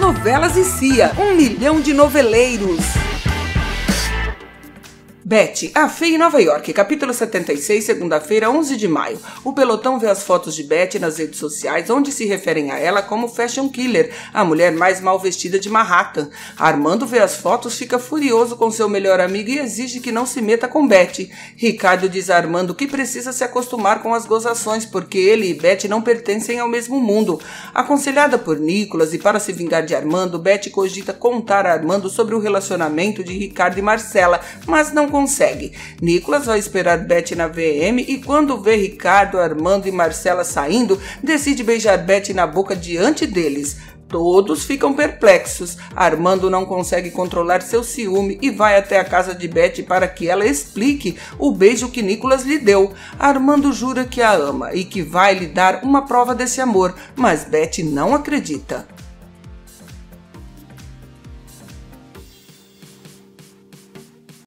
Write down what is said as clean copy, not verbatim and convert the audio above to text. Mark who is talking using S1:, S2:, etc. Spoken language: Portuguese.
S1: novelas e Cia, 1 milhão de noveleiros. Betty, a Feia em Nova York, capítulo 76, segunda-feira, 11 de maio. O pelotão vê as fotos de Betty nas redes sociais, onde se referem a ela como Fashion Killer, a mulher mais mal vestida de Manhattan. Armando vê as fotos, fica furioso com seu melhor amigo e exige que não se meta com Betty. Ricardo diz a Armando que precisa se acostumar com as gozações, porque ele e Betty não pertencem ao mesmo mundo. Aconselhada por Nicholas e para se vingar de Armando, Betty cogita contar a Armando sobre o relacionamento de Ricardo e Marcela, mas não consegue. Nicholas vai esperar Betty na VM e quando vê Ricardo, Armando e Marcela saindo, decide beijar Betty na boca diante deles. Todos ficam perplexos. Armando não consegue controlar seu ciúme e vai até a casa de Betty para que ela explique o beijo que Nicholas lhe deu. Armando jura que a ama e que vai lhe dar uma prova desse amor, mas Betty não acredita.